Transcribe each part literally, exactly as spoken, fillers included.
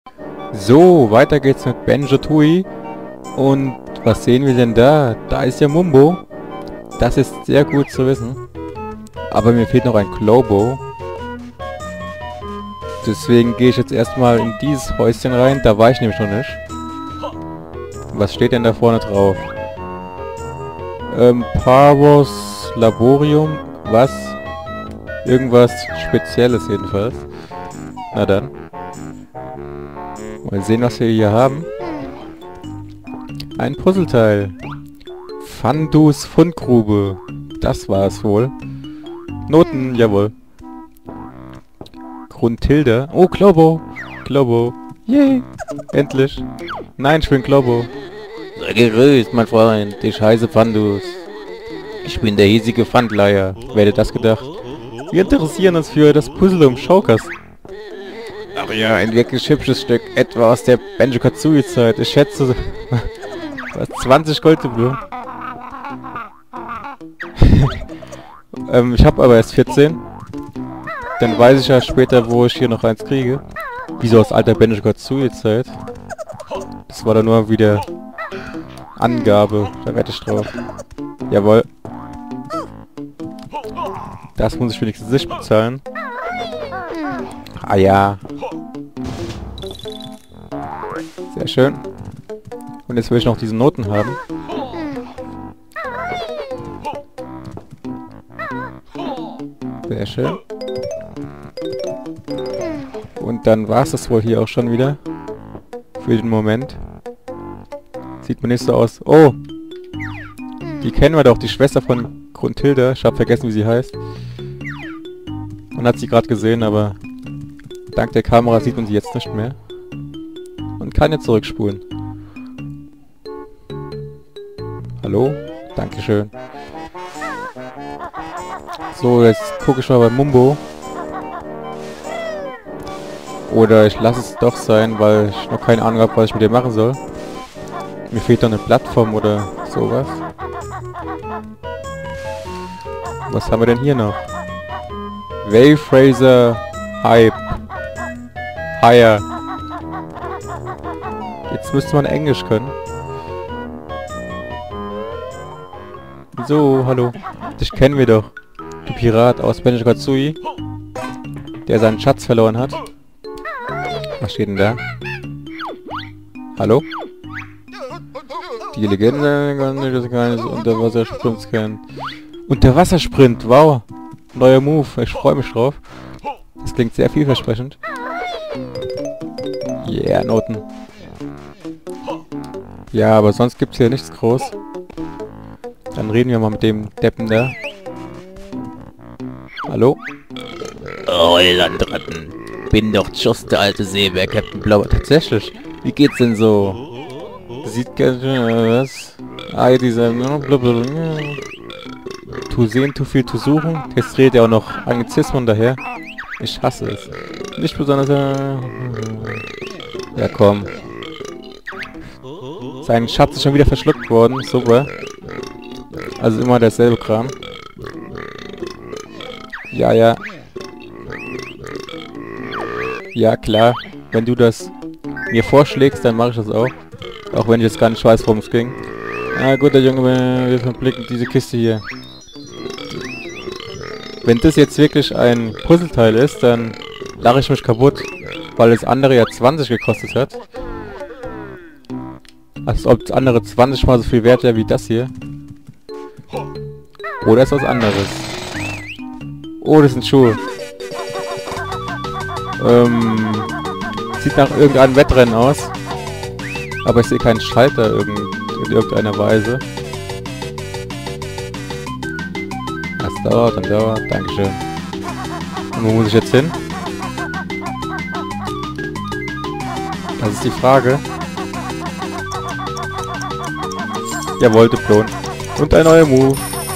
So, weiter geht's mit Banjo-Tooie. Und was sehen wir denn da? Da ist ja Mumbo. Das ist sehr gut zu wissen. Aber mir fehlt noch ein Klobo. Deswegen gehe ich jetzt erstmal in dieses Häuschen rein. Da war ich nämlich noch nicht. Was steht denn da vorne drauf? Ähm, Parvos Laborium. Was? Irgendwas Spezielles jedenfalls. Na dann. Mal sehen, was wir hier haben. Ein Puzzleteil. Fandus Fundgrube. Das war es wohl. Noten, jawohl. Gruntilda. Oh, Klobo. Klobo. Yay. Endlich. Nein, ich bin Klobo. Sei gegrüßt, mein Freund. Ich heiße Fandus. Ich bin der hiesige Pfandleiher. Wer hätte das gedacht? Wir interessieren uns für das Puzzle um Showcase. Ach ja, ein wirklich hübsches Stück. Etwa aus der Banjo-Kazooie-Zeit. Ich schätze... was? zwanzig Goldblumen. ähm, ich habe aber erst vierzehn. Dann weiß ich ja später, wo ich hier noch eins kriege. Wieso aus alter Banjo-Kazooie-Zeit? Das war dann nur wieder Angabe. Da wette ich drauf. Jawohl. Das muss ich wenigstens nicht bezahlen. Ah ja. Sehr schön. Und jetzt will ich noch diese Noten haben. Sehr schön. Und dann war es das wohl hier auch schon wieder. Für den Moment. Sieht mir nicht so aus. Oh! Die kennen wir doch, die Schwester von Gruntilda. Ich habe vergessen, wie sie heißt. Man hat sie gerade gesehen, aber dank der Kamera sieht man sie jetzt nicht mehr. Und kann jetzt zurückspulen. Hallo? Dankeschön. So, jetzt gucke ich mal bei Mumbo. Oder ich lasse es doch sein, weil ich noch keine Ahnung habe, was ich mit dem machen soll. Mir fehlt doch eine Plattform oder sowas. Was haben wir denn hier noch? Waverazer Hype. Higher. Jetzt müsste man Englisch können. So, hallo. Dich kennen wir doch. Du Pirat aus Banjo-Kazooie, der seinen Schatz verloren hat. Was steht denn da? Hallo? Die Legende des kleines Unterwassersprints kennen. Unterwassersprint, wow. Neuer Move, ich freue mich drauf. Das klingt sehr vielversprechend. Yeah, Noten. Ja, aber sonst gibt's hier nichts groß. Dann reden wir mal mit dem Deppen da. Hallo? Oh, Landratten. Bin doch just der alte Seebär, Captain Blauer. Tatsächlich. Wie geht's denn so? Sieht ganz schön, was? Ah, dieser... Tu sehen, tu viel, tu suchen. Jetzt redet er auch noch Anglizismen daher. Ich hasse es. Nicht besonders... Äh, ja, komm. Sein Schatz ist schon wieder verschluckt worden. Super. Also immer derselbe Kram. Ja, ja. Ja, klar. Wenn du das mir vorschlägst, dann mache ich das auch. Auch wenn ich jetzt gar nicht weiß, worum es ging. Ah, gut, der Junge, wir verblicken diese Kiste hier. Wenn das jetzt wirklich ein Puzzleteil ist, dann lache ich mich kaputt. Weil das andere ja zwanzig gekostet hat. Als ob das andere zwanzig mal so viel wert wäre wie das hier. Oder ist was anderes. Oh, das sind Schuhe. Ähm, sieht nach irgendeinem Wettrennen aus. Aber ich sehe keinen Schalter irgend, in irgendeiner Weise. Das dauert und dauert. Dankeschön. Und wo muss ich jetzt hin? Das ist die Frage. Jawohl, Diplom. Und ein neuer Move.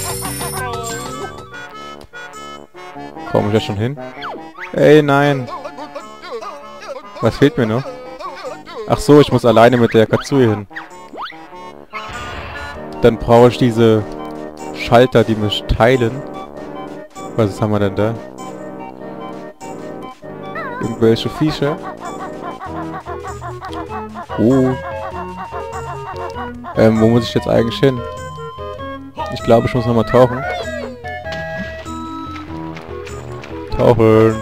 Komme ich da schon hin? Ey, nein. Was fehlt mir noch? Ach so, ich muss alleine mit der Kazooie hin. Dann brauche ich diese Schalter, die mich teilen. Was haben wir denn da? Irgendwelche Viecher? Oh. Ähm, wo muss ich jetzt eigentlich hin? Ich glaube, ich muss nochmal tauchen. Tauchen.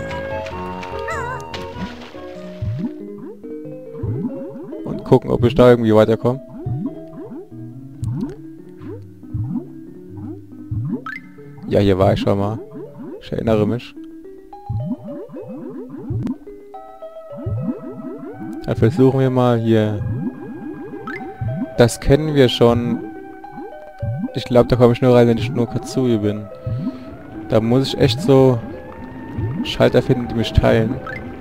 Und gucken, ob ich da irgendwie weiterkomme. Ja, hier war ich schon mal. Ich erinnere mich. Dann versuchen wir mal hier. Das kennen wir schon. Ich glaube, da komme ich nur rein, wenn ich nur Katsui bin. Da muss ich echt so Schalter finden, die mich teilen.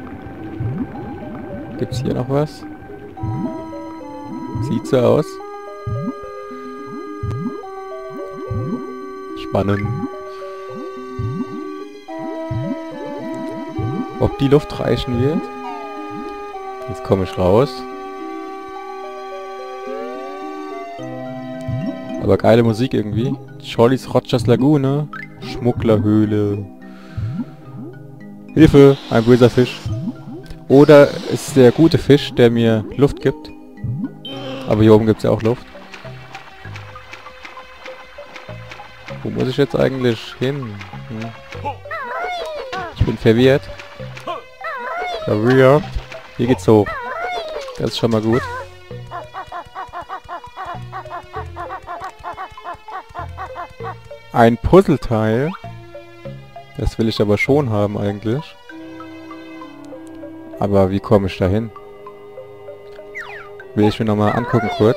Gibt's hier noch was? Sieht so aus. Spannend. Ob die Luft reichen wird? Jetzt komme ich raus. Aber geile Musik irgendwie. Jolly's Rogers Lagune. Schmugglerhöhle. Hilfe, ein böser Fisch. Oder es ist der gute Fisch, der mir Luft gibt. Aber hier oben gibt es ja auch Luft. Wo muss ich jetzt eigentlich hin? Hm. Ich bin verwirrt. Verwirrt. Hier geht's hoch. Das ist schon mal gut. Ein Puzzleteil. Das will ich aber schon haben eigentlich. Aber wie komme ich da hin? Will ich mir nochmal angucken kurz.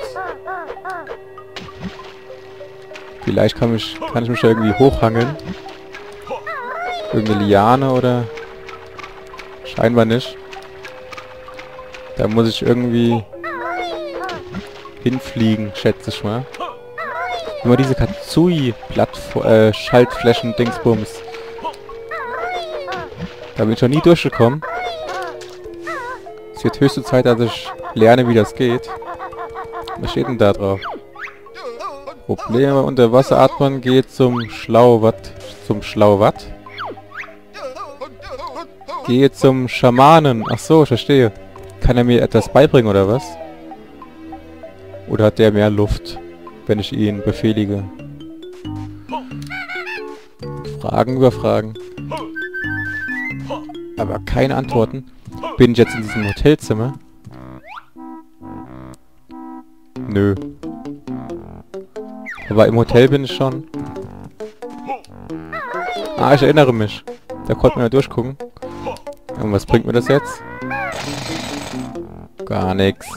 Vielleicht kann ich, kann ich mich da irgendwie hochhangeln. Irgendeine Liane oder... Scheinbar nicht. Da muss ich irgendwie hinfliegen, schätze ich mal. Immer diese Katsui-Schaltflächen-Dingsbums. Da bin ich noch nie durchgekommen. Es wird höchste Zeit, dass ich lerne, wie das geht. Was steht denn da drauf? Probleme unter Wasser atmen geht zum Schlauwatt. Zum Schlauwatt? Gehe zum Schamanen. Ach so, ich verstehe. Kann er mir etwas beibringen oder was? Oder hat der mehr Luft, wenn ich ihn befehlige? Fragen über Fragen. Aber keine Antworten. Bin ich jetzt in diesem Hotelzimmer? Nö. Aber im Hotel bin ich schon. Ah, ich erinnere mich. Da konnte man ja durchgucken. Und was bringt mir das jetzt? Gar nichts.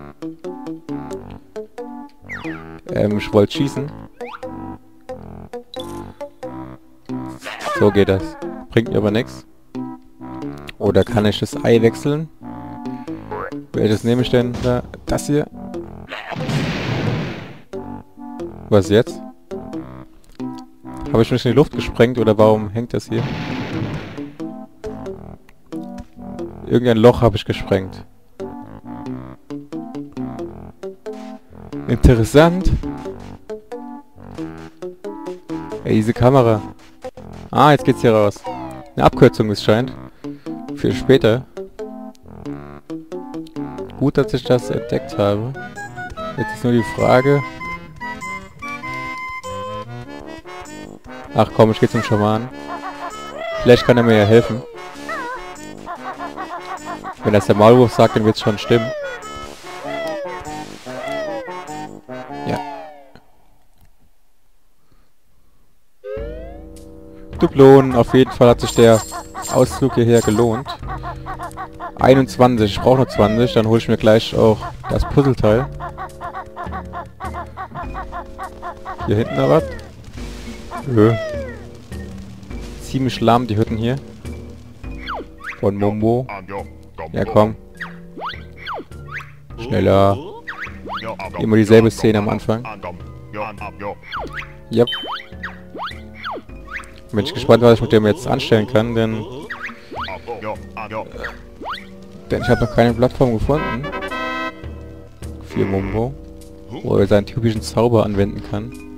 Ähm, ich wollte schießen. So geht das. Bringt mir aber nichts. Oder kann ich das Ei wechseln? Welches nehme ich denn da? Das hier? Was jetzt? Habe ich mich in die Luft gesprengt oder warum hängt das hier? Irgendein Loch habe ich gesprengt. Interessant. Ey, diese Kamera. Ah, jetzt geht's hier raus. Eine Abkürzung, es scheint. Für später. Gut, dass ich das entdeckt habe. Jetzt ist nur die Frage... Ach komm, ich geh zum Schamanen. Vielleicht kann er mir ja helfen. Wenn das der Maulwurf sagt, dann wird's schon stimmen. Ja. Dublonen, auf jeden Fall hat sich der Ausflug hierher gelohnt. einundzwanzig, ich brauche noch zwanzig, dann hole ich mir gleich auch das Puzzleteil. Hier hinten noch was? Nö. Ziemlich lahm die Hütten hier. Von Mumbo. Ja komm. Schneller. Immer dieselbe Szene am Anfang. Yep. Bin ich gespannt, was ich mit dem jetzt anstellen kann, denn... Äh, denn ich habe noch keine Plattform gefunden. Für Mumbo. Wo er seinen typischen Zauber anwenden kann.